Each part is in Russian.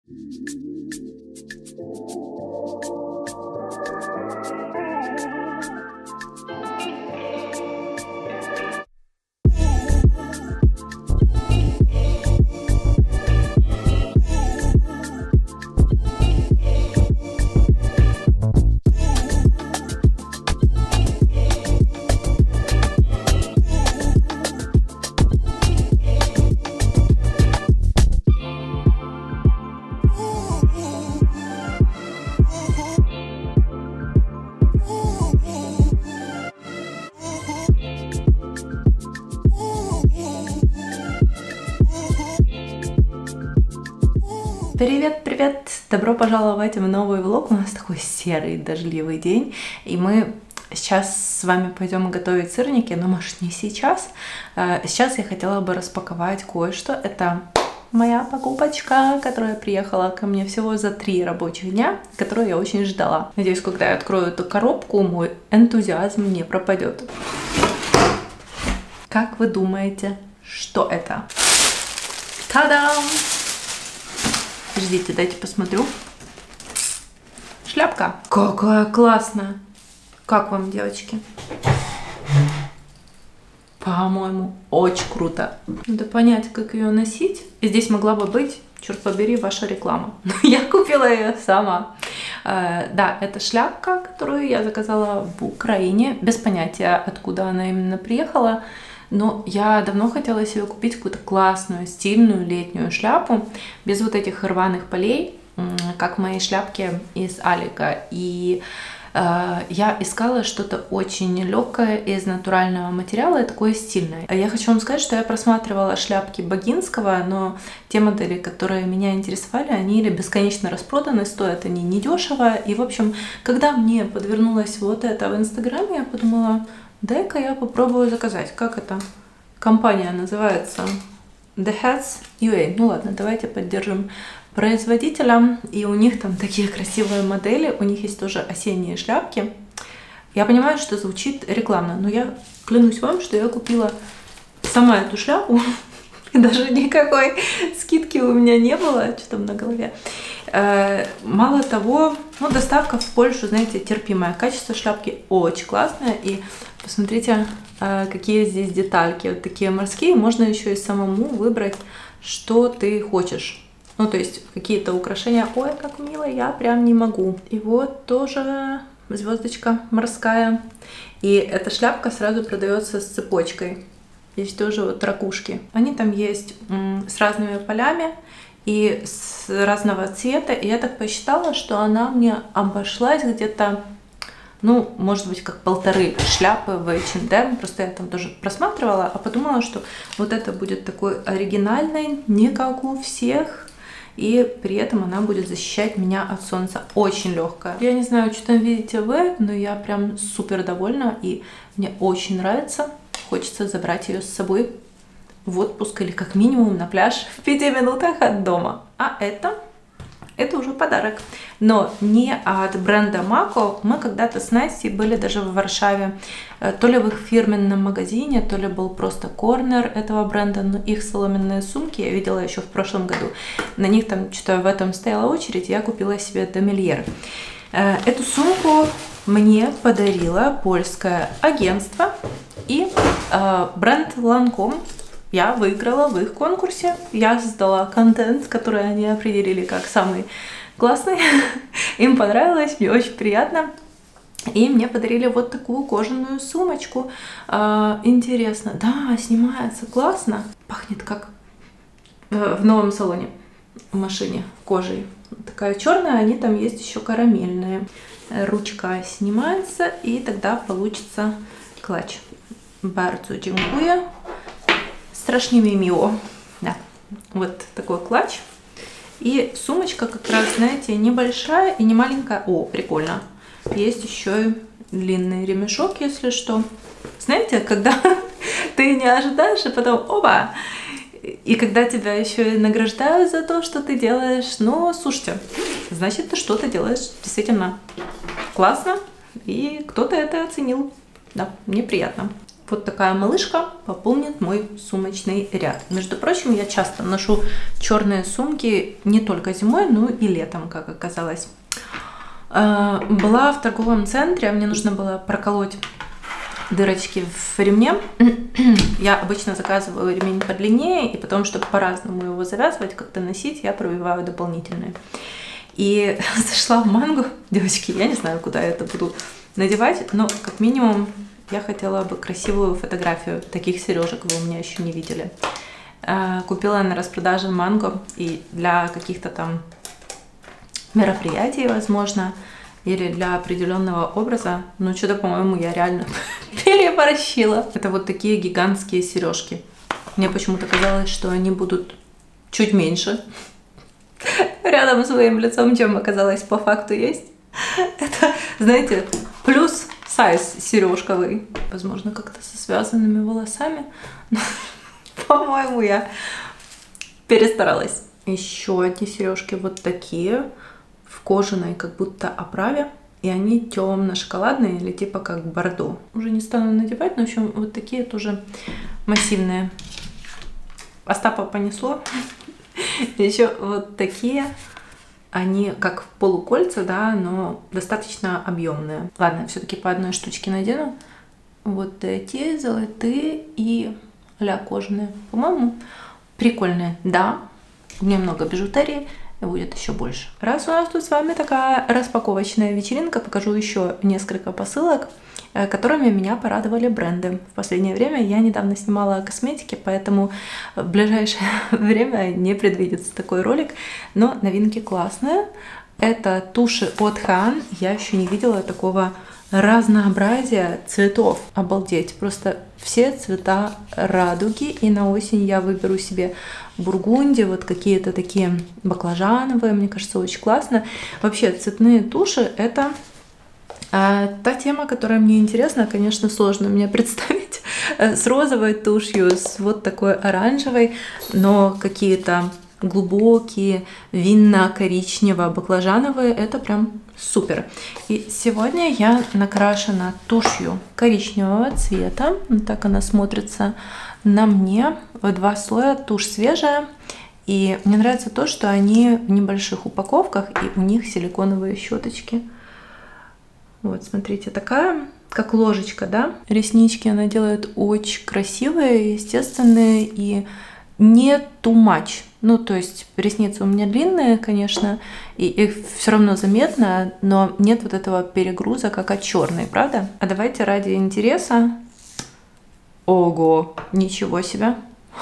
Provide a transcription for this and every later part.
Привет! Добро пожаловать в новый влог. У нас такой серый, дождливый день, и мы сейчас с вами пойдем готовить сырники, но, может, не сейчас. Сейчас я хотела бы распаковать кое-что. Это моя покупочка, которая приехала ко мне всего за 3 рабочих дня, которую я очень ждала. Надеюсь, когда я открою эту коробку, мой энтузиазм не пропадет. Как вы думаете, что это? Та-дам! Ждите, дайте посмотрю. Шляпка. Какая классная. Как вам, девочки? По-моему, очень круто. Надо понять, как ее носить. И здесь могла бы быть, черт побери, ваша реклама. Я купила ее сама. Да, это шляпка, которую я заказала в Украине. Без понятия, откуда она именно приехала. Но я давно хотела себе купить какую-то классную, стильную летнюю шляпу, без вот этих рваных полей, как мои шляпки из Алика. И я искала что-то очень легкое из натурального материала и такое стильное. Я хочу вам сказать, что я просматривала шляпки Богинского, но те модели, которые меня интересовали, они или бесконечно распроданы, стоят они недешево. И, в общем, когда мне подвернулась вот это в Инстаграме, я подумала, дай-ка я попробую заказать. Как это? Компания называется The Hats UA. Ну ладно, давайте поддержим производителя. И у них там такие красивые модели. У них есть тоже осенние шляпки. Я понимаю, что звучит рекламно, но я клянусь вам, что я купила сама эту шляпу. И даже никакой скидки у меня не было. Что там на голове? Мало того, ну, доставка в Польшу, знаете, терпимое. Качество шляпки очень классное. И посмотрите, какие здесь детальки. Вот такие морские. Можно еще и самому выбрать, что ты хочешь. Ну, то есть какие-то украшения. Ой, как мило, я прям не могу. И вот тоже звездочка морская. И эта шляпка сразу продается с цепочкой. Есть тоже вот ракушки. Они там есть с разными полями и с разного цвета. И я так посчитала, что она мне обошлась где-то, ну, может быть, как 1,5 шляпы в H&M. Просто я там тоже просматривала, а подумала, что вот это будет такой оригинальной, не как у всех. И при этом она будет защищать меня от солнца. Очень легкая. Я не знаю, что там видите вы, но я прям супер довольна. И мне очень нравится. Хочется забрать ее с собой в отпуск или как минимум на пляж в 5 минутах от дома. А это уже подарок. Но не от бренда Мако. Мы когда-то с Настей были даже в Варшаве. То ли в их фирменном магазине, то ли был просто корнер этого бренда. Но их соломенные сумки я видела еще в прошлом году. На них там что-то в этом стояла очередь. Я купила себе Домельер. Эту сумку мне подарило польское агентство и бренд Lancome. Я выиграла в их конкурсе. Я создала контент, который они определили как самый классный. Им понравилось, мне очень приятно. И мне подарили вот такую кожаную сумочку. Интересно. Да, снимается классно. Пахнет как в новом салоне в машине кожей. Такая черная, они там есть еще карамельные. Ручка снимается, и тогда получится клатч. Bardzo dziękuję. Страшно мило. Да, вот такой клатч. И сумочка как раз, знаете, небольшая и не маленькая. О, прикольно. Есть еще и длинный ремешок, если что. Знаете, когда ты не ожидаешь, и потом опа! И когда тебя еще и награждают за то, что ты делаешь, ну, слушайте, значит, ты что-то делаешь действительно классно, и кто-то это оценил. Да, мне приятно. Вот такая малышка пополнит мой сумочный ряд. Между прочим, я часто ношу черные сумки не только зимой, но и летом, как оказалось. Была в торговом центре, мне нужно было проколоть дырочки в ремне. Я обычно заказываю ремень подлиннее, и потом, чтобы по-разному его завязывать, как-то носить, я пробиваю дополнительные. И зашла в Манго. Девочки, я не знаю, куда я это буду надевать, но как минимум я хотела бы красивую фотографию. Таких сережек вы у меня еще не видели. Купила на распродаже Манго, и для каких-то там мероприятий, возможно, или для определенного образа, ну что-то, по-моему, я реально переборщила. Это вот такие гигантские сережки. Мне почему-то казалось, что они будут чуть меньше рядом с моим лицом, чем оказалось по факту есть. Это, знаете, плюс сайз сережковый. Возможно, как-то со связанными волосами. По-моему, я перестаралась. Еще одни сережки вот такие, в кожаной как будто оправе. И они темно-шоколадные или типа как бордо. Уже не стану надевать, но в общем вот такие тоже массивные. Остапа понесло. Еще вот такие. Они как полукольца, да, но достаточно объемные. Ладно, все-таки по одной штучке надену. Вот эти золотые и а-ля кожаные. По-моему, прикольные. Да, немного бижутерии. И будет еще больше. Раз у нас тут с вами такая распаковочная вечеринка, покажу еще несколько посылок, которыми меня порадовали бренды. В последнее время я недавно снимала о косметике, поэтому в ближайшее время не предвидится такой ролик, но новинки классные. Это туши от Han. Я еще не видела такого разнообразия цветов. Обалдеть. Просто все цвета радуги. И на осень я выберу себе бургунди, вот какие-то такие баклажановые. Мне кажется, очень классно. Вообще, цветные туши — это та тема, которая мне интересна. Конечно, сложно мне представить с розовой тушью, с вот такой оранжевой, но какие-то глубокие, винно-коричнево-баклажановые — это прям супер. И сегодня я накрашена тушью коричневого цвета. Вот так она смотрится на мне. В 2 слоя, тушь свежая. И мне нравится то, что они в небольших упаковках, и у них силиконовые щеточки. Вот, смотрите, такая, как ложечка, да? Реснички она делает очень красивые, естественные и не too much. Ну, то есть ресницы у меня длинные, конечно, и их все равно заметно, но нет вот этого перегруза, как от черной, правда? А давайте ради интереса. Ого, ничего себе!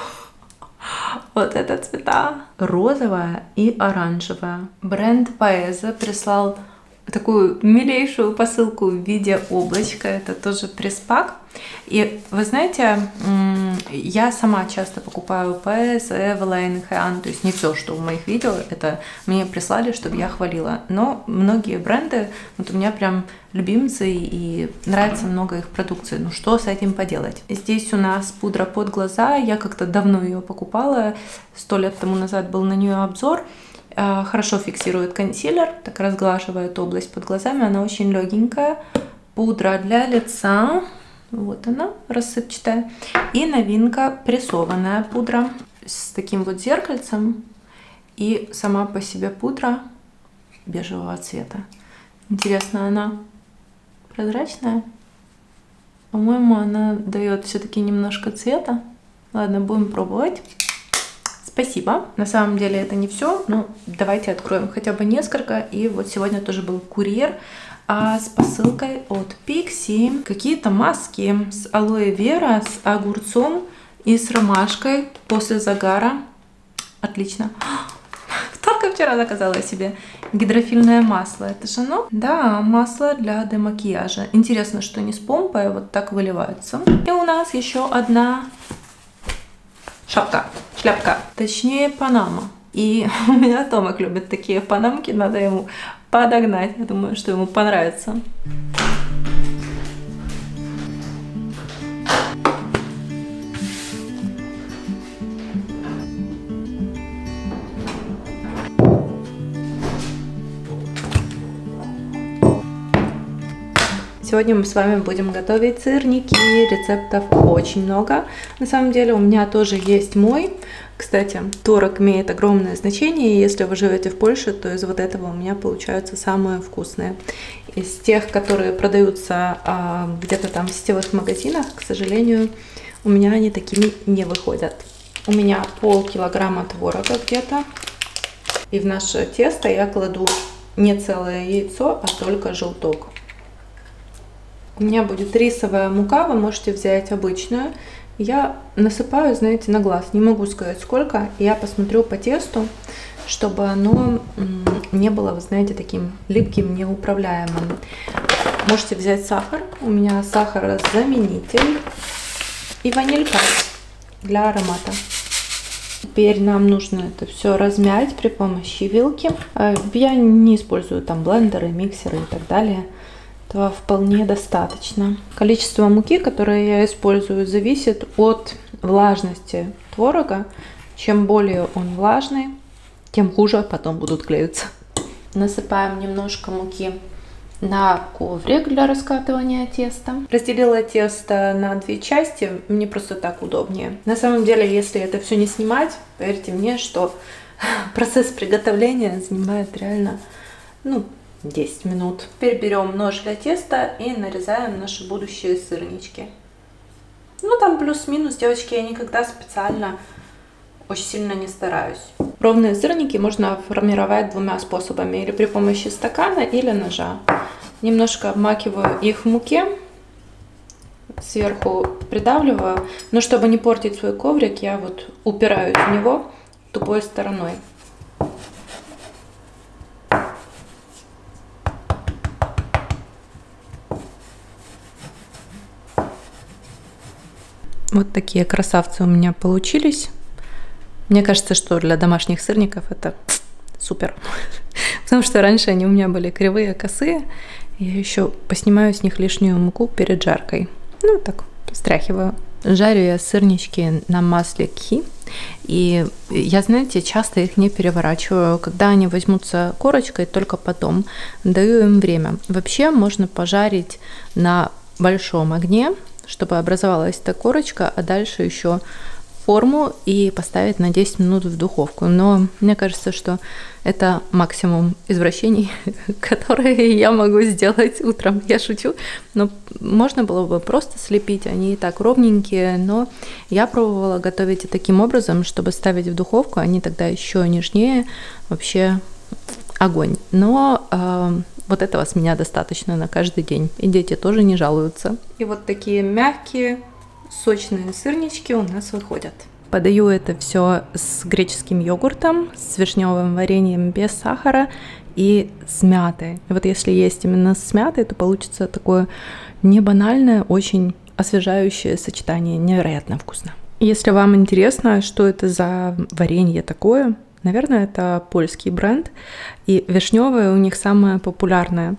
Вот это цвета. Розовая и оранжевая. Бренд Paese прислал такую милейшую посылку в виде облачка. Это тоже пресс-пак. И вы знаете, я сама часто покупаю Paese, Eveline, Han. То есть не все, что в моих видео, это мне прислали, чтобы я хвалила. Но многие бренды, вот у меня прям любимцы, и нравится много их продукции. Ну что с этим поделать? Здесь у нас пудра под глаза. Я как-то давно ее покупала. 100 лет тому назад был на нее обзор. Хорошо фиксирует консилер, так разглаживает область под глазами. Она очень легенькая. Пудра для лица. Вот она, рассыпчатая. И новинка — прессованная пудра с таким вот зеркальцем. И сама по себе пудра бежевого цвета. Интересно, она прозрачная? По-моему, она дает все-таки немножко цвета. Ладно, будем пробовать. Спасибо. На самом деле это не все, но давайте откроем хотя бы несколько. И вот сегодня тоже был курьер с посылкой от Pixi. Какие-то маски с алоэ вера, с огурцом и с ромашкой после загара. Отлично. Только вчера заказала себе гидрофильное масло. Это же оно? Да, масло для демакияжа. Интересно, что не с помпой, а вот так выливается. И у нас еще одна шляпка, точнее панама. И у меня Томик любит такие панамки, надо ему подогнать. Я думаю, что ему понравится. Сегодня мы с вами будем готовить сырники. Рецептов очень много. На самом деле у меня тоже есть мой. Кстати, творог имеет огромное значение. И если вы живете в Польше, то из вот этого у меня получаются самые вкусные. Из тех, которые продаются где-то там в сетевых магазинах, к сожалению, у меня они такими не выходят. У меня полкилограмма творога где-то. И в наше тесто я кладу не целое яйцо, а только желток. У меня будет рисовая мука, вы можете взять обычную. Я насыпаю, знаете, на глаз. Не могу сказать сколько. Я посмотрю по тесту, чтобы оно не было, вы знаете, таким липким, неуправляемым. Можете взять сахар. У меня сахарозаменитель и ванилька для аромата. Теперь нам нужно это все размять при помощи вилки. Я не использую там блендеры, миксеры и так далее. Этого вполне достаточно. Количество муки, которое я использую, зависит от влажности творога. Чем более он влажный, тем хуже потом будут клеиться. Насыпаем немножко муки на коврик для раскатывания теста. Разделила тесто на две части, мне просто так удобнее. На самом деле, если это все не снимать, поверьте мне, что процесс приготовления занимает реально, 10 минут. Теперь берем нож для теста и нарезаем наши будущие сырнички. Там плюс-минус, девочки, я никогда специально очень сильно не стараюсь. Ровные сырники можно формировать двумя способами. Или при помощи стакана, или ножа. Немножко обмакиваю их в муке. Сверху придавливаю. Но чтобы не портить свой коврик, я вот упираюсь в него тупой стороной. Вот такие красавцы у меня получились. Мне кажется, что для домашних сырников это супер. Потому что раньше они у меня были кривые, косые. Я еще поснимаю с них лишнюю муку перед жаркой. Так, стряхиваю. Жарю я сырнички на масле кхи. И я, знаете, часто их не переворачиваю. Когда они возьмутся корочкой, только потом даю им время. Вообще можно пожарить на большом огне, чтобы образовалась эта корочка, а дальше еще форму и поставить на 10 минут в духовку. Но мне кажется, что это максимум извращений, которые я могу сделать утром. Я шучу, но можно было бы просто слепить, они и так ровненькие, но я пробовала готовить и таким образом, чтобы ставить в духовку, они тогда еще нежнее, вообще огонь. Но вот этого с меня достаточно на каждый день. И дети тоже не жалуются. И вот такие мягкие, сочные сырнички у нас выходят. Подаю это все с греческим йогуртом, с вишневым вареньем без сахара и с мятой. И вот если есть именно с мятой, то получится такое не банальное, очень освежающее сочетание. Невероятно вкусно. Если вам интересно, что это за варенье такое, наверное, это польский бренд, и вишневое у них самое популярное.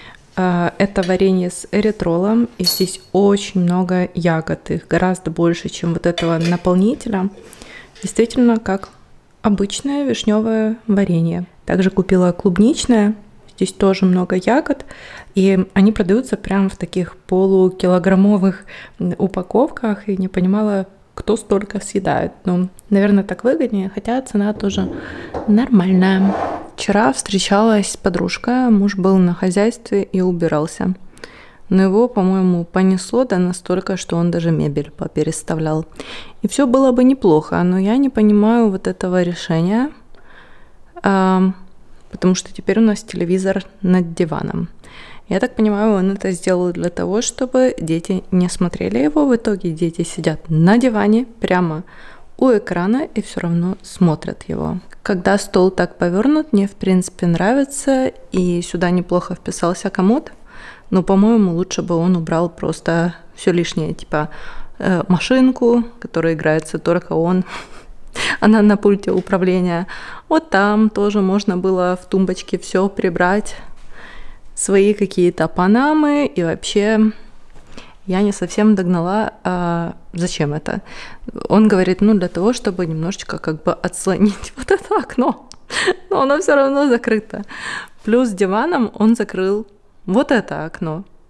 Это варенье с эритролом, и здесь очень много ягод, их гораздо больше, чем вот этого наполнителя. Действительно, как обычное вишневое варенье. Также купила клубничное, здесь тоже много ягод, и они продаются прямо в таких полукилограммовых упаковках, и не понимала, кто столько съедает. Наверное, так выгоднее, хотя цена тоже нормальная. Вчера встречалась с подружкой, муж был на хозяйстве и убирался. Но его, по-моему, понесло настолько, что он даже мебель попереставлял. И все было бы неплохо, но я не понимаю вот этого решения, потому что теперь у нас телевизор над диваном. Я так понимаю, он это сделал для того, чтобы дети не смотрели его. В итоге дети сидят на диване прямо у экрана и все равно смотрят его. Когда стол так повернут, мне в принципе нравится, и сюда неплохо вписался комод, но, по-моему, лучше бы он убрал просто все лишнее, типа машинку, которая играется только он, она на пульте управления. Вот там тоже можно было в тумбочке все прибрать, свои какие-то панамы, и вообще я не совсем догнала, зачем это. Он говорит, для того, чтобы немножечко как бы отслонить вот это окно, но оно все равно закрыто. Плюс диваном он закрыл вот это окно.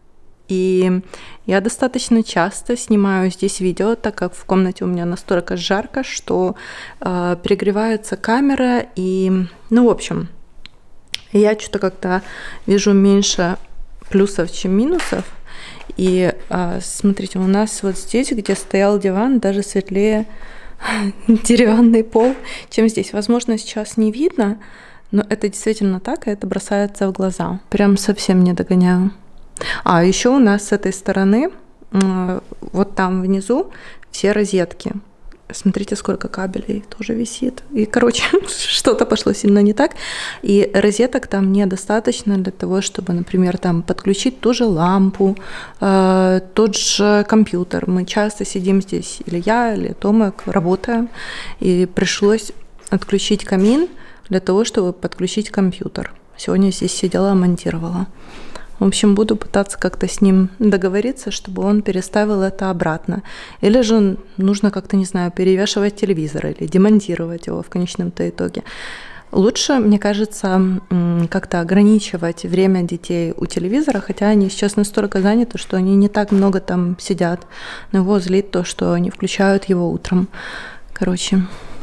И я достаточно часто снимаю здесь видео, так как в комнате у меня настолько жарко, что перегревается камера. И, ну, в общем, я что-то как-то вижу меньше плюсов, чем минусов. И смотрите, у нас вот здесь, где стоял диван, даже светлее деревянный пол, чем здесь. Возможно, сейчас не видно, но это действительно так, и это бросается в глаза. Прям совсем не догоняю. А еще у нас с этой стороны, вот там внизу, все розетки. Смотрите, сколько кабелей тоже висит. И, короче, что-то пошло сильно не так. И розеток там недостаточно для того, чтобы, например, там подключить ту же лампу, тот же компьютер. Мы часто сидим здесь, или я, или Томик, работаем. И пришлось отключить камин для того, чтобы подключить компьютер. Сегодня здесь сидела, монтировала. В общем, буду пытаться как-то с ним договориться, чтобы он переставил это обратно. Или же нужно как-то, не знаю, перевешивать телевизор или демонтировать его в конечном-то итоге. Лучше, мне кажется, как-то ограничивать время детей у телевизора, хотя они сейчас настолько заняты, что они не так много там сидят. Но его злит то, что они включают его утром. Короче,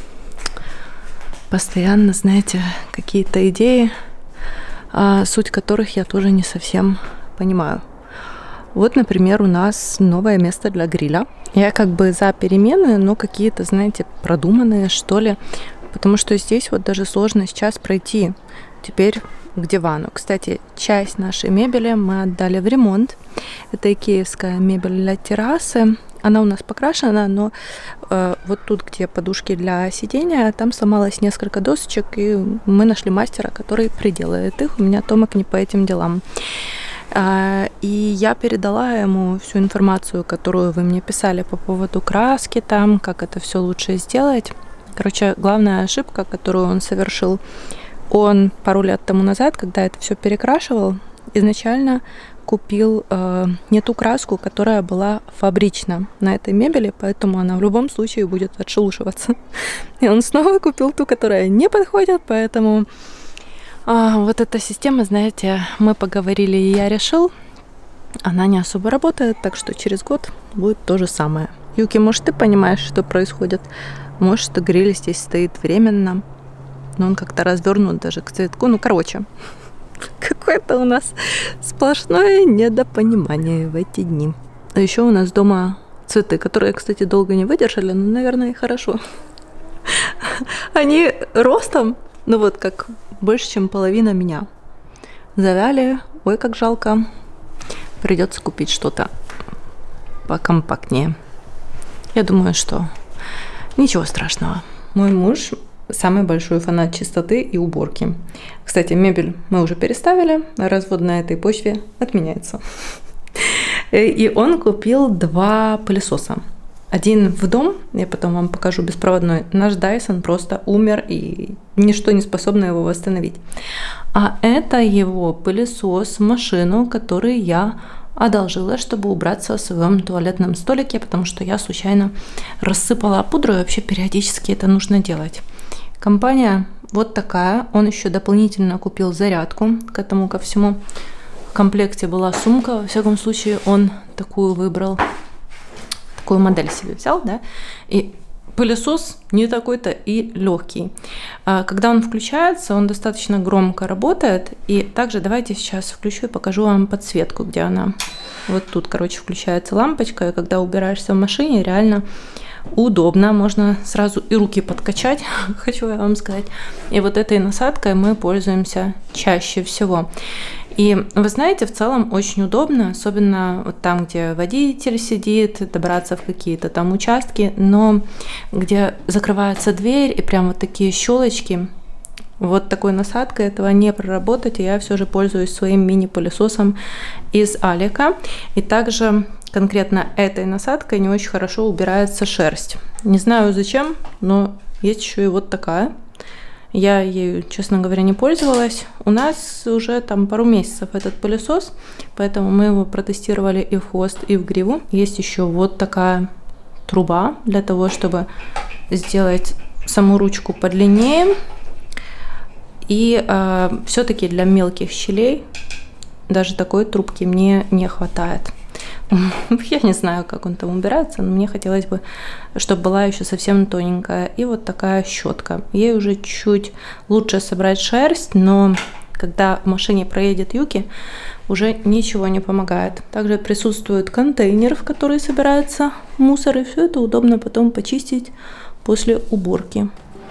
постоянно, знаете, какие-то идеи, суть которых я тоже не совсем понимаю. Вот, например, у нас новое место для гриля. Я как бы за перемены, но какие-то, знаете, продуманные, что ли. Потому что здесь вот даже сложно сейчас пройти теперь к дивану. Кстати, часть нашей мебели мы отдали в ремонт. Это икеевская мебель для террасы. Она у нас покрашена, но вот тут, где подушки для сидения, там сломалось несколько досочек, и мы нашли мастера, который приделает их. У меня Томик не по этим делам. И я передала ему всю информацию, которую вы мне писали по поводу краски там, как это все лучше сделать. Короче, главная ошибка, которую он совершил, он пару лет тому назад, когда это все перекрашивал, изначально купил не ту краску, которая была фабрична на этой мебели, поэтому она в любом случае будет отшелушиваться. И он снова купил ту, которая не подходит, поэтому вот эта система, знаете, мы поговорили, и я решил, она не особо работает, так что через год будет то же самое. Юки, может, ты понимаешь, что происходит? Может, гриль здесь стоит временно, но он как-то развернут даже к цветку. Ну, короче, какое-то у нас сплошное недопонимание в эти дни. А еще у нас дома цветы, которые, кстати, долго не выдержали, но, наверное, и хорошо. Они ростом, ну вот как больше, чем половина меня. Завяли, ой, как жалко. Придется купить что-то покомпактнее. Я думаю, что ничего страшного. Мой муж самый большой фанат чистоты и уборки. Кстати, мебель мы уже переставили, развод на этой почве отменяется. И он купил 2 пылесоса. Один в дом, я потом вам покажу, беспроводной. Наш Dyson просто умер, и ничто не способно его восстановить. А это его пылесос в машину, который я одолжила, чтобы убраться в своем туалетном столике, потому что я случайно рассыпала пудру, и вообще периодически это нужно делать. Компания вот такая. Он еще дополнительно купил зарядку к этому ко всему. В комплекте была сумка. Во всяком случае, он такую выбрал, такую модель себе взял, да. И пылесос не такой-то и легкий. Когда он включается, он достаточно громко работает. И также давайте сейчас включу и покажу вам подсветку, где она. Вот тут, короче, включается лампочка, и когда убираешься в машине, реально удобно, можно сразу и руки подкачать, хочу я вам сказать. И вот этой насадкой мы пользуемся чаще всего. И вы знаете, в целом очень удобно, особенно вот там, где водитель сидит, добраться в какие-то там участки, но где закрывается дверь и прям вот такие щелочки, вот такой насадкой этого не проработать, и я все же пользуюсь своим мини-пылесосом из Алика. И также конкретно этой насадкой не очень хорошо убирается шерсть. Не знаю зачем, но есть еще и вот такая. Я ею, честно говоря, не пользовалась. У нас уже там пару месяцев этот пылесос, поэтому мы его протестировали и в хвост, и в гриву. Есть еще вот такая труба для того, чтобы сделать саму ручку подлиннее. И все-таки для мелких щелей даже такой трубки мне не хватает. Я не знаю, как он там убирается, но мне хотелось бы, чтобы была еще совсем тоненькая. И вот такая щетка. Ей уже чуть лучше собрать шерсть, но когда в машине проедет Юки, уже ничего не помогает. Также присутствует контейнер, в который собирается мусор, и все это удобно потом почистить после уборки.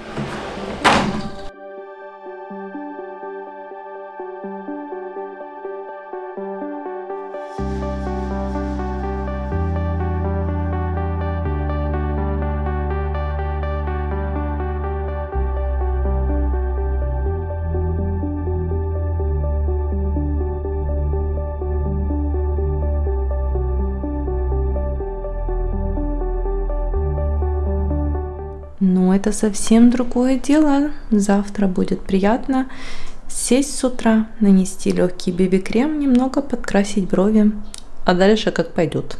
Но это совсем другое дело. Завтра будет приятно сесть с утра, нанести легкий BB-крем, немного подкрасить брови, а дальше как пойдет.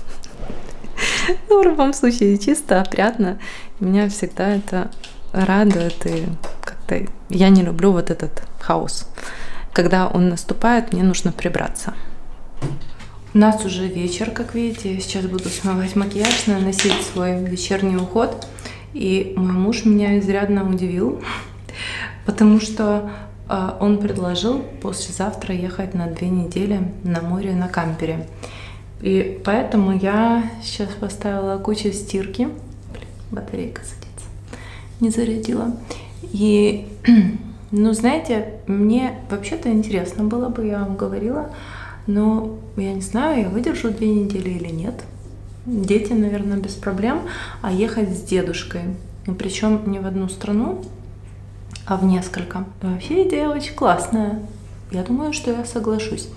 Ну, в любом случае, чисто, опрятно. Меня всегда это радует, и как-то я не люблю вот этот хаос. Когда он наступает, мне нужно прибраться. У нас уже вечер, как видите. Я сейчас буду смывать макияж, наносить свой вечерний уход. И мой муж меня изрядно удивил, потому что он предложил послезавтра ехать на 2 недели на море на кампере. И поэтому я сейчас поставила кучу стирки. Блин, батарейка садится. Не зарядила. И, ну, знаете, мне вообще-то интересно было бы, я вам говорила, но я не знаю, я выдержу 2 недели или нет. Дети, наверное, без проблем, а ехать с дедушкой. И причем не в одну страну, а в несколько. Вообще идея очень классная. Я думаю, что я соглашусь.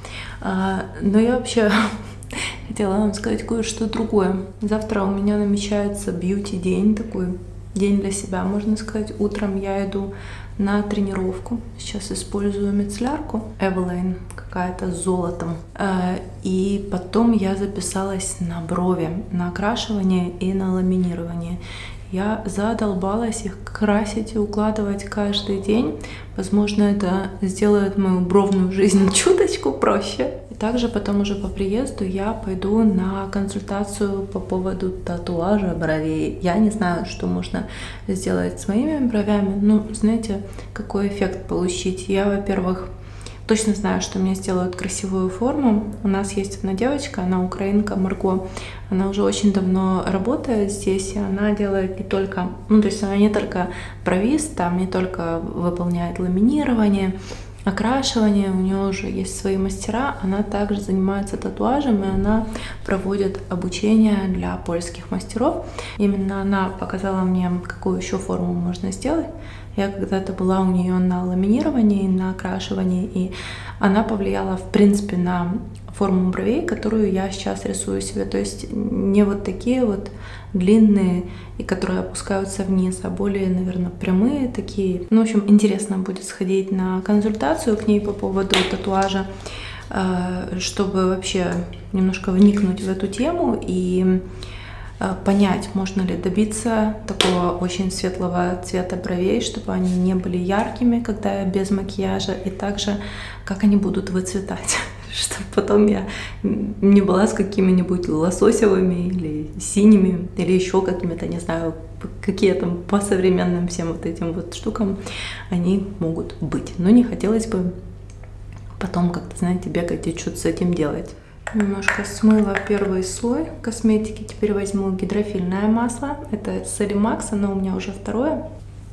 Но я вообще хотела вам сказать кое-что другое. Завтра у меня намечается бьюти-день, такой день для себя, можно сказать. Утром я иду на тренировку. Сейчас использую мицеллярку Eveline, какая-то с золотом. И потом я записалась на брови, на окрашивание и на ламинирование. Я задолбалась их красить и укладывать каждый день. Возможно, это сделает мою бровную жизнь чуточку проще. И также потом уже по приезду я пойду на консультацию по поводу татуажа бровей. Я не знаю, что можно сделать с моими бровями. Ну, знаете, какой эффект получить? Я, во-первых, точно знаю, что мне сделают красивую форму. У нас есть одна девочка, она украинка, Марго. Она уже очень давно работает здесь, и она делает не только, ну, то есть она не только бровист, там не только выполняет ламинирование, окрашивание, у нее уже есть свои мастера, она также занимается татуажем, и она проводит обучение для польских мастеров. Именно она показала мне, какую еще форму можно сделать. Я когда-то была у нее на ламинировании, на окрашивании, и она повлияла, в принципе, на форму бровей, которую я сейчас рисую себе. То есть не вот такие вот длинные, и которые опускаются вниз, а более, наверное, прямые такие. Ну, в общем, интересно будет сходить на консультацию к ней по поводу татуажа, чтобы вообще немножко вникнуть в эту тему и понять, можно ли добиться такого очень светлого цвета бровей, чтобы они не были яркими, когда я без макияжа, и также как они будут выцветать, чтобы потом я не была с какими-нибудь лососевыми или синими, или еще какими-то, не знаю, какие там по современным всем вот этим вот штукам они могут быть. Но не хотелось бы потом как-то, знаете, бегать и что-то с этим делать. Немножко смыла первый слой косметики. Теперь возьму гидрофильное масло. Это Solimax, оно у меня уже второе.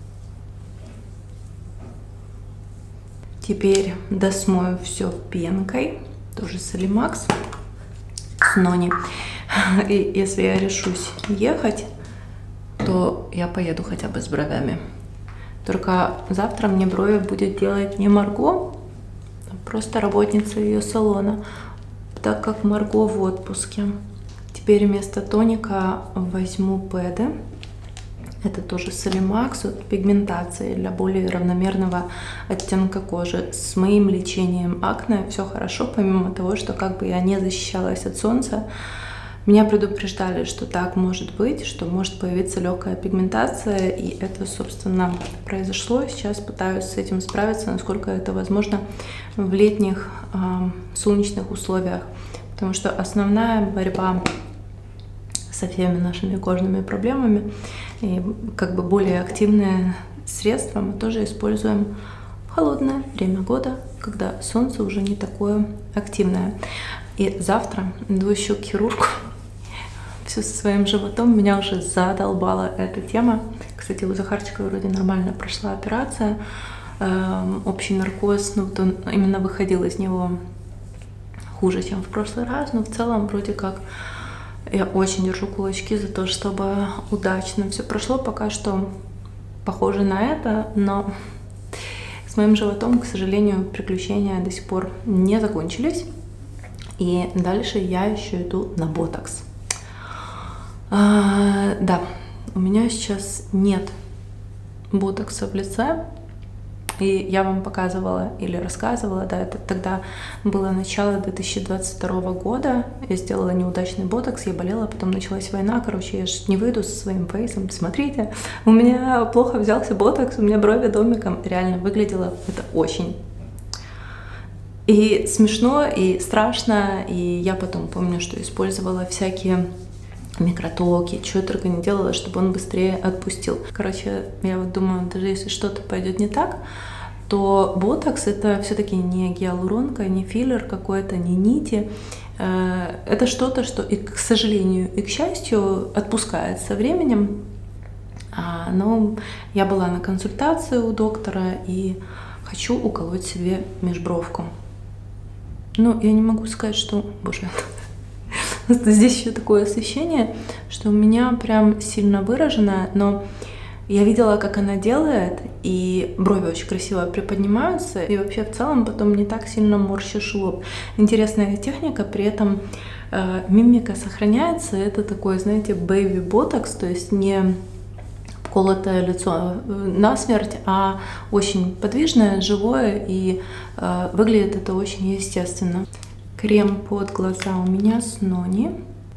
Теперь досмою все пенкой. Тоже Solimax с Нони. И если я решусь ехать, то я поеду хотя бы с бровями. Только завтра мне брови будет делать не Марго, а просто работница ее салона, так как Марго в отпуске. Теперь вместо тоника возьму пэды. Это тоже Solimax, вот, пигментация для более равномерного оттенка кожи. С моим лечением акне все хорошо, помимо того, что как бы я не защищалась от солнца, Меня предупреждали, что так может быть, что может появиться легкая пигментация, и это, собственно, произошло. Сейчас пытаюсь с этим справиться, насколько это возможно в летних солнечных условиях, потому что основная борьба со всеми нашими кожными проблемами и как бы более активные средства мы тоже используем в холодное время года, когда солнце уже не такое активное. И завтра иду еще к хирургу. Все со своим животом. Меня уже задолбала эта тема. Кстати, у Захарчика вроде нормально прошла операция. Общий наркоз, ну, вот он именно выходил из него хуже, чем в прошлый раз. Но в целом вроде как я очень держу кулачки за то, чтобы удачно все прошло. Пока что похоже на это, но с моим животом, к сожалению, приключения до сих пор не закончились. И дальше я еще иду на ботокс. Да, у меня сейчас нет ботокса в лице. И я вам показывала или рассказывала, да, это тогда было начало 2022 года. Я сделала неудачный ботокс, я болела, потом началась война. Короче, я же не выйду со своим фейсом. Смотрите, у меня плохо взялся ботокс, у меня брови домиком. Реально выглядело это очень и смешно, и страшно. И я потом помню, что использовала всякие микротоки, что я только не делала, чтобы он быстрее отпустил. Короче, я вот думаю, даже если что-то пойдет не так, то ботокс это все-таки не гиалуронка, не филлер какой-то, не нити. Это что-то, что, и, к сожалению, и к счастью, отпускает со временем. Но я была на консультации у доктора и хочу уколоть себе межбровку. Ну, я не могу сказать, что... Боже, здесь еще такое освещение, что у меня прям сильно выраженное, но я видела, как она делает, и брови очень красиво приподнимаются, и вообще в целом потом не так сильно морщишь лоб. Интересная техника, при этом мимика сохраняется. Это такой, знаете, бэйби-ботокс, то есть не колотое лицо насмерть, а очень подвижное, живое, и выглядит это очень естественно. Крем под глаза у меня с Нони.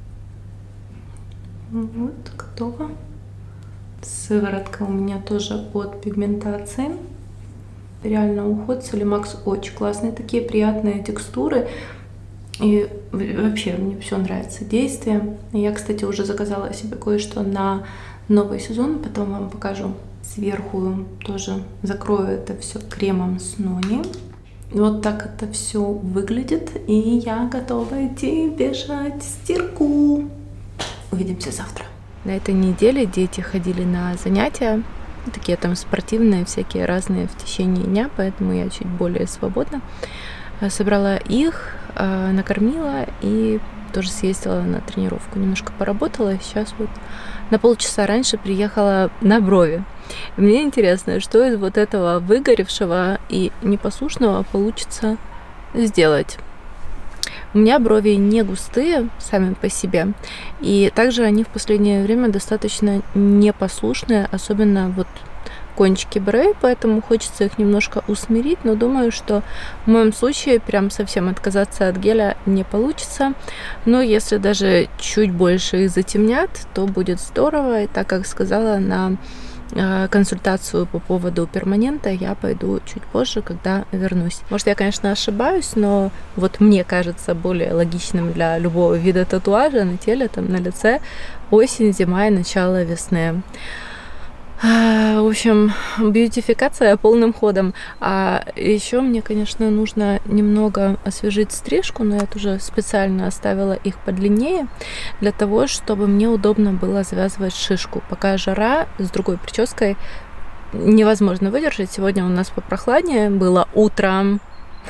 Вот, готово. Сыворотка у меня тоже от пигментации. Реально уход Солимакс очень классные, такие приятные текстуры. И вообще мне все нравится действие. Я, кстати, уже заказала себе кое-что на новый сезон, потом вам покажу. Сверху тоже закрою это все кремом с Нони. Вот так это все выглядит, и я готова идти бежать стирку. Увидимся завтра. На этой неделе дети ходили на занятия, такие там спортивные, всякие разные в течение дня, поэтому я чуть более свободна. Собрала их, накормила и тоже съездила на тренировку. Немножко поработала, сейчас вот на полчаса раньше приехала на брови. Мне интересно, что из вот этого выгоревшего и непослушного получится сделать. У меня брови не густые сами по себе, и также они в последнее время достаточно непослушные, особенно вот кончики бровей, поэтому хочется их немножко усмирить, но думаю, что в моем случае прям совсем отказаться от геля не получится. Но если даже чуть больше их затемнят, то будет здорово, и так как сказала на консультацию по поводу перманента я пойду чуть позже, когда вернусь. Может, я, конечно, ошибаюсь, но вот мне кажется более логичным для любого вида татуажа на теле, там, на лице осень, зима и начало весны. В общем, бьютификация полным ходом. А еще мне, конечно, нужно немного освежить стрижку, но я тоже специально оставила их подлиннее, для того, чтобы мне удобно было завязывать шишку. Пока жара, с другой прической невозможно выдержать. Сегодня у нас попрохладнее было утром.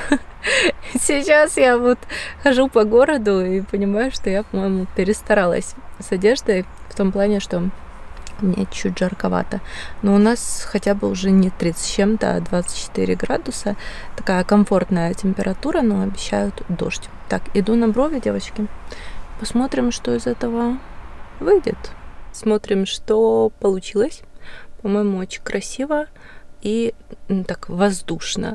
Сейчас я вот хожу по городу и понимаю, что я, по-моему, перестаралась с одеждой в том плане, что мне чуть жарковато. Но у нас хотя бы уже не 30 с чем-то, а 24 градуса. Такая комфортная температура, но обещают дождь. Так, иду на брови, девочки. Посмотрим, что из этого выйдет. Смотрим, что получилось. По-моему, очень красиво. и так воздушно.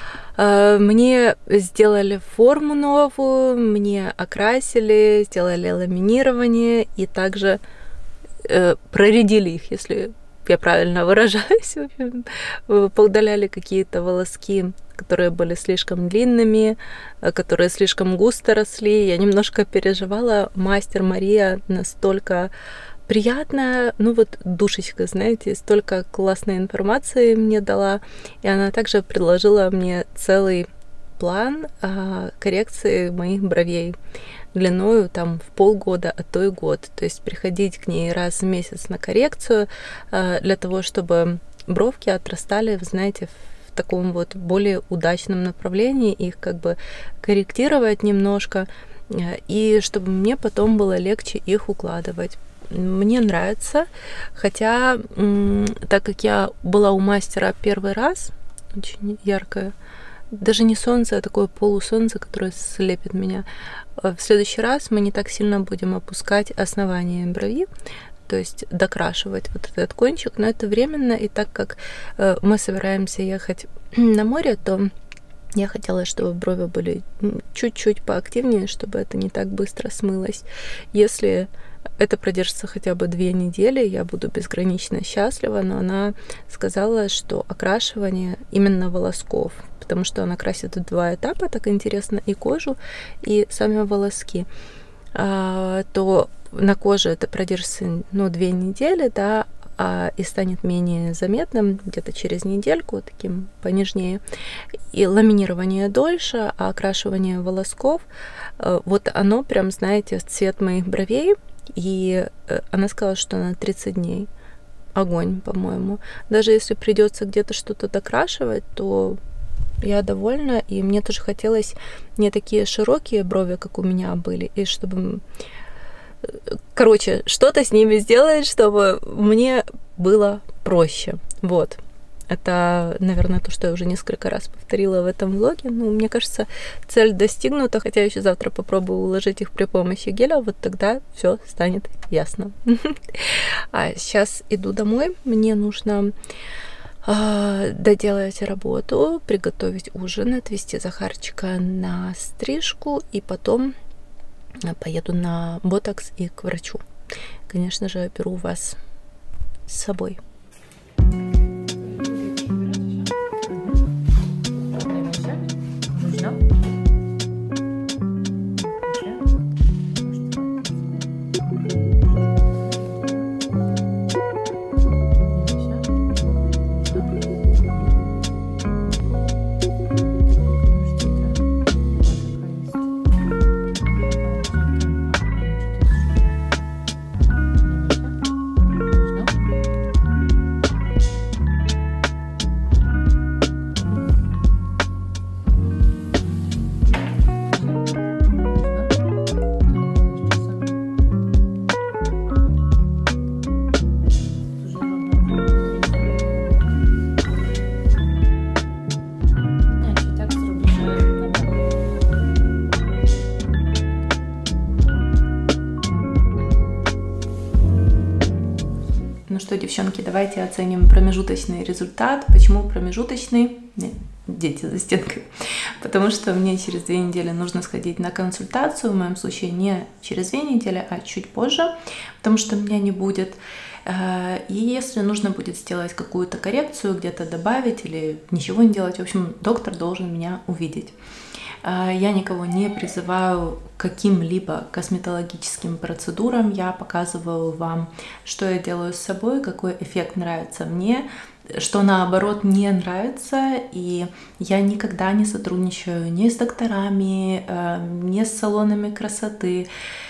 Мне сделали форму новую, мне окрасили, сделали ламинирование и также проредили их, если я правильно выражаюсь. В общем, поудаляли какие-то волоски, которые были слишком длинными, которые слишком густо росли. Я немножко переживала. Мастер Мария настолько приятная, ну вот душечка, знаете, столько классной информации мне дала. И она также предложила мне целый план коррекции моих бровей длиною там в полгода, а то и год. То есть приходить к ней раз в месяц на коррекцию для того, чтобы бровки отрастали, вы знаете, в таком вот более удачном направлении, их как бы корректировать немножко, и чтобы мне потом было легче их укладывать. Мне нравится, хотя, так как я была у мастера первый раз, очень яркое, даже не солнце, а такое полусолнце, которое слепит меня. В следующий раз мы не так сильно будем опускать основание брови, то есть докрашивать вот этот кончик, но это временно, и так как мы собираемся ехать на море, то я хотела, чтобы брови были чуть-чуть поактивнее, чтобы это не так быстро смылось. Если это продержится хотя бы 2 недели, я буду безгранично счастлива, но она сказала, что окрашивание именно волосков, потому что она красит в 2 этапа, так интересно, и кожу, и сами волоски, то на коже это продержится 2 недели, да, и станет менее заметным где-то через недельку, таким понежнее. И ламинирование дольше, а окрашивание волосков, вот оно прям, знаете, цвет моих бровей. И она сказала, что на 30 дней. Огонь, по-моему. Даже если придется где-то что-то докрашивать, то я довольна. И мне тоже хотелось не такие широкие брови, как у меня были, и чтобы... Короче, что-то с ними сделать, чтобы мне было проще. Вот. Это, наверное, то, что я уже несколько раз повторила в этом влоге. Ну, мне кажется, цель достигнута, хотя я еще завтра попробую уложить их при помощи геля, вот тогда все станет ясно. А сейчас иду домой. Мне нужно доделать работу, приготовить ужин, отвезти Захарчика на стрижку, и потом поеду на ботокс и к врачу. Конечно же, беру вас с собой. Ну что, девчонки, давайте оценим промежуточный результат. Почему промежуточный? Нет, дети за стенкой. Потому что мне через 2 недели нужно сходить на консультацию. В моем случае не через 2 недели, а чуть позже, потому что меня не будет. И если нужно будет сделать какую-то коррекцию, где-то добавить или ничего не делать, в общем, доктор должен меня увидеть. Я никого не призываю к каким-либо косметологическим процедурам. Я показываю вам, что я делаю с собой, какой эффект нравится мне, что наоборот не нравится. И я никогда не сотрудничаю ни с докторами, ни с салонами красоты.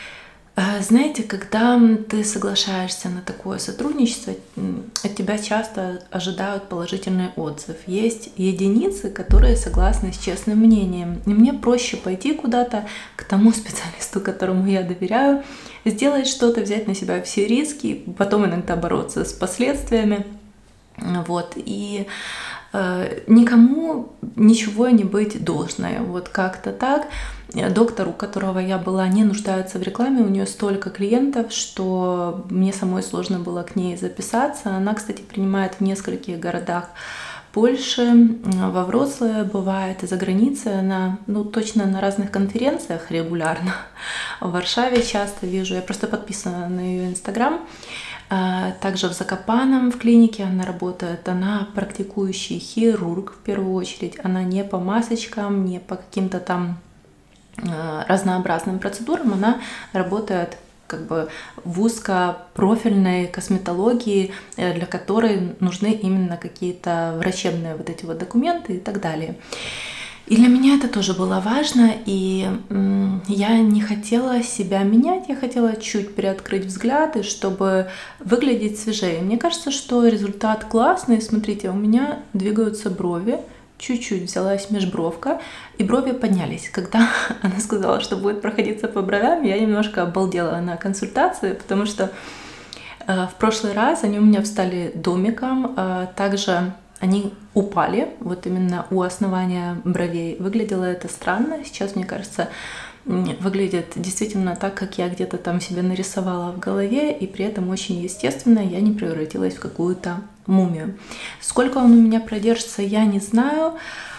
Знаете, когда ты соглашаешься на такое сотрудничество, от тебя часто ожидают положительный отзыв. Есть единицы, которые согласны с честным мнением. И мне проще пойти куда-то к тому специалисту, которому я доверяю, сделать что-то, взять на себя все риски, потом иногда бороться с последствиями. Вот. И никому ничего не быть должное. Вот как-то так. Доктор, у которого я была, не нуждается в рекламе, у нее столько клиентов, что мне самой сложно было к ней записаться. Она, кстати, принимает в нескольких городах Польше, во Вроцлаве бывает, и за границей она, ну, точно на разных конференциях регулярно. В Варшаве часто вижу, я просто подписана на ее инстаграм. Также в Закопаном в клинике она работает. Она практикующий хирург в первую очередь. Она не по масочкам, не по каким-то там разнообразным процедурам. Она работает как бы в узкопрофильной косметологии, для которой нужны именно какие-то врачебные вот эти вот документы и так далее. И для меня это тоже было важно, и я не хотела себя менять, я хотела чуть приоткрыть взгляды, чтобы выглядеть свежее. Мне кажется, что результат классный. Смотрите, у меня двигаются брови, чуть-чуть взялась межбровка, и брови поднялись. Когда она сказала, что будет проходиться по бровям, я немножко обалдела на консультации, потому что в прошлый раз они у меня встали домиком, также они упали, вот именно у основания бровей. Выглядело это странно. Сейчас, мне кажется, выглядит действительно так, как я где-то там себе нарисовала в голове, и при этом очень естественно, я не превратилась в какую-то мумию. Сколько он у меня продержится, я не знаю.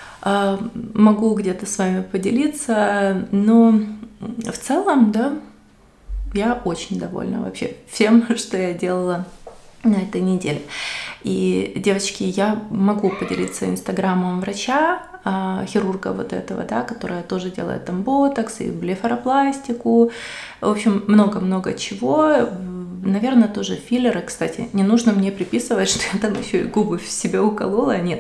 Могу где-то с вами поделиться, но в целом, да, я очень довольна вообще всем, что я делала на этой неделе. И, девочки, я могу поделиться инстаграмом врача, хирурга вот этого, да, которая тоже делает там ботокс и блефаропластику. В общем, много-много чего. Наверное, тоже филлеры. Кстати, не нужно мне приписывать, что я там еще и губы в себе уколола. Нет.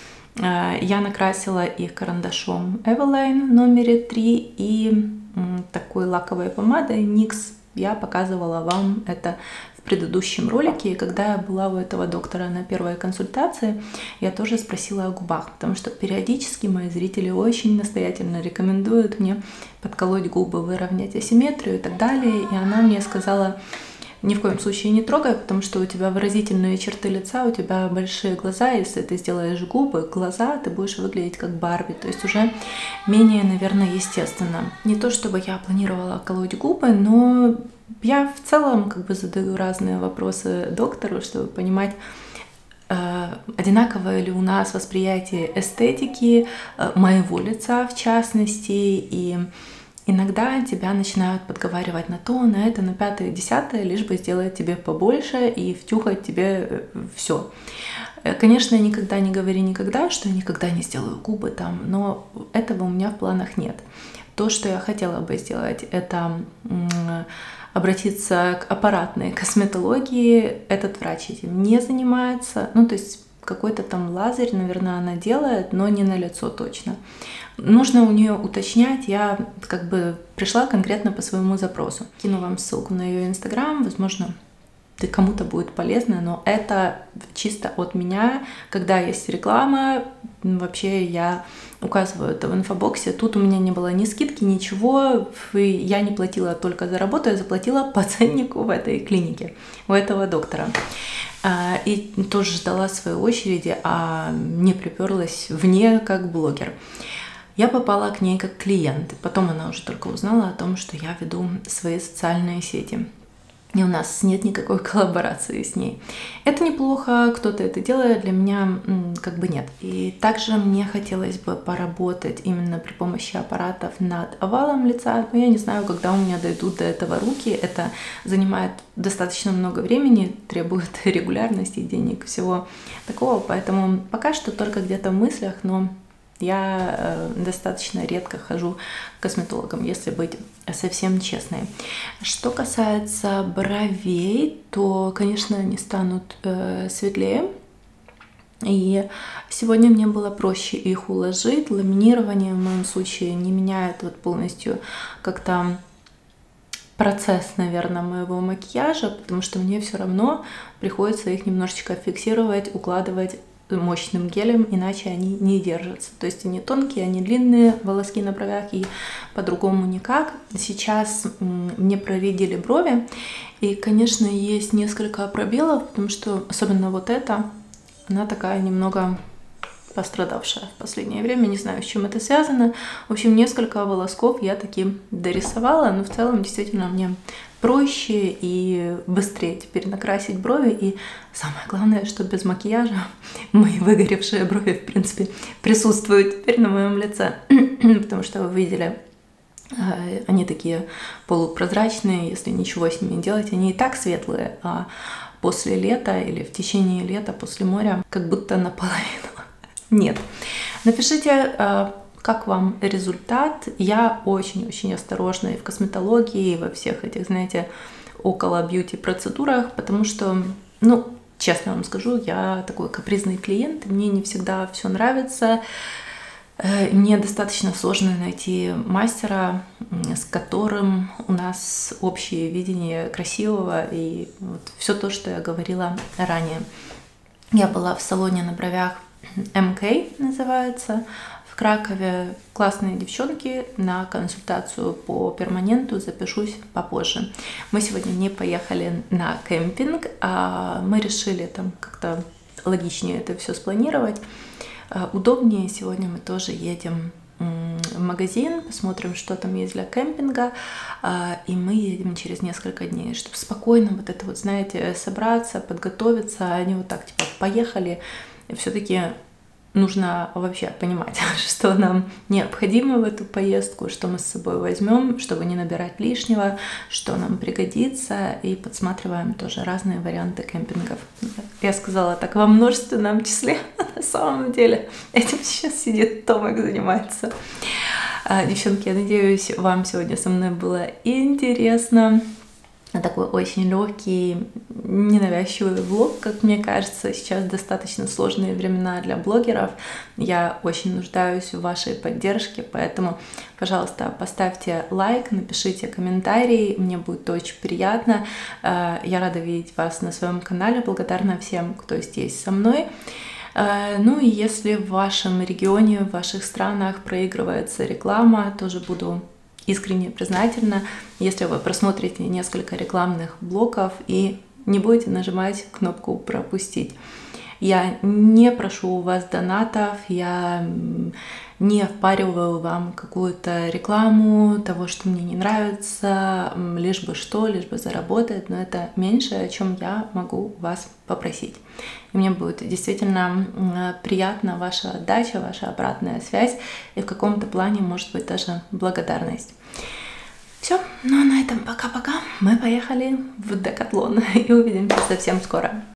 Я накрасила их карандашом Eveline номере 3 и такой лаковой помадой NYX. Я показывала вам это в предыдущем ролике, и когда я была у этого доктора на первой консультации, я тоже спросила о губах, потому что периодически мои зрители очень настоятельно рекомендуют мне подколоть губы, выровнять асимметрию и так далее, и она мне сказала: ни в коем случае не трогай, потому что у тебя выразительные черты лица, у тебя большие глаза, если ты сделаешь губы, глаза, ты будешь выглядеть как Барби, то есть уже менее, наверное, естественно. Не то чтобы я планировала колоть губы, но я в целом как бы задаю разные вопросы доктору, чтобы понимать, одинаковое ли у нас восприятие эстетики, моего лица в частности, и иногда тебя начинают подговаривать на то, на это, на пятое, десятое, лишь бы сделать тебе побольше и втюхать тебе все. Конечно, никогда не говори никогда, что я никогда не сделаю губы там, но этого у меня в планах нет. То, что я хотела бы сделать, это обратиться к аппаратной косметологии. Этот врач этим не занимается. Ну, то есть какой-то там лазерь, наверное, она делает, но не на лицо точно. Нужно у нее уточнять. Я как бы пришла конкретно по своему запросу. Кину вам ссылку на ее инстаграм, возможно, кому-то будет полезно, но это чисто от меня. Когда есть реклама, вообще я указываю это в инфобоксе. Тут у меня не было ни скидки, ничего. Я не платила только за работу, я заплатила по ценнику в этой клинике, у этого доктора. И тоже ждала своей очереди, а не приперлась вне как блогер. Я попала к ней как клиент. Потом она уже только узнала о том, что я веду свои социальные сети. И у нас нет никакой коллаборации с ней. Это неплохо, кто-то это делает, для меня как бы нет. И также мне хотелось бы поработать именно при помощи аппаратов над овалом лица. Но я не знаю, когда у меня дойдут до этого руки. Это занимает достаточно много времени, требует регулярности, денег, всего такого. Поэтому пока что только где-то в мыслях, но я достаточно редко хожу к косметологам, если быть совсем честной. Что касается бровей, то, конечно, они станут светлее. И сегодня мне было проще их уложить. Ламинирование в моем случае не меняет вот полностью как-то процесс, наверное, моего макияжа, потому что мне все равно приходится их немножечко фиксировать, укладывать мощным гелем, иначе они не держатся. То есть они тонкие, они длинные, волоски на бровях, и по-другому никак. Сейчас мне проредили брови, и, конечно, есть несколько пробелов, потому что особенно вот эта, она такая немного пострадавшая в последнее время. Не знаю, с чем это связано. В общем, несколько волосков я таки дорисовала, но в целом действительно мне проще и быстрее теперь накрасить брови. И самое главное, что без макияжа мои выгоревшие брови, в принципе, присутствуют теперь на моем лице. Потому что вы видели, они такие полупрозрачные, если ничего с ними не делать, они и так светлые, а после лета или в течение лета после моря как будто наполовину. Нет. Напишите, как вам результат. Я очень-очень осторожна и в косметологии, и во всех этих, знаете, около бьюти процедурах, потому что, ну, честно вам скажу, я такой капризный клиент, мне не всегда все нравится. Мне достаточно сложно найти мастера, с которым у нас общее видение красивого и вот все то, что я говорила ранее. Я была в салоне на бровях МК, называется, в Кракове. Классные девчонки, на консультацию по перманенту запишусь попозже. Мы сегодня не поехали на кемпинг, а мы решили там как-то логичнее это все спланировать. Удобнее. Сегодня мы тоже едем в магазин, посмотрим, что там есть для кемпинга, и мы едем через несколько дней, чтобы спокойно вот это вот, знаете, собраться, подготовиться, а не вот так, типа, поехали. Все-таки нужно вообще понимать, что нам необходимо в эту поездку, что мы с собой возьмем, чтобы не набирать лишнего, что нам пригодится, и подсматриваем тоже разные варианты кемпингов. Я сказала так во множественном числе, на самом деле этим сейчас сидит Томик, занимается. Девчонки, я надеюсь, вам сегодня со мной было интересно. Такой очень легкий, ненавязчивый влог, как мне кажется. Сейчас достаточно сложные времена для блогеров. Я очень нуждаюсь в вашей поддержке, поэтому, пожалуйста, поставьте лайк, напишите комментарий, мне будет очень приятно. Я рада видеть вас на своем канале, благодарна всем, кто здесь со мной. Ну и если в вашем регионе, в ваших странах проигрывается реклама, тоже буду искренне признательна, если вы просмотрите несколько рекламных блоков и не будете нажимать кнопку «Пропустить». Я не прошу у вас донатов, я не впариваю вам какую-то рекламу того, что мне не нравится, лишь бы что, лишь бы заработать, но это меньшее, о чем я могу вас попросить. И мне будет действительно приятна ваша отдача, ваша обратная связь и в каком-то плане, может быть, даже благодарность. Все, ну а на этом пока-пока. Мы поехали в Декатлон и увидимся совсем скоро.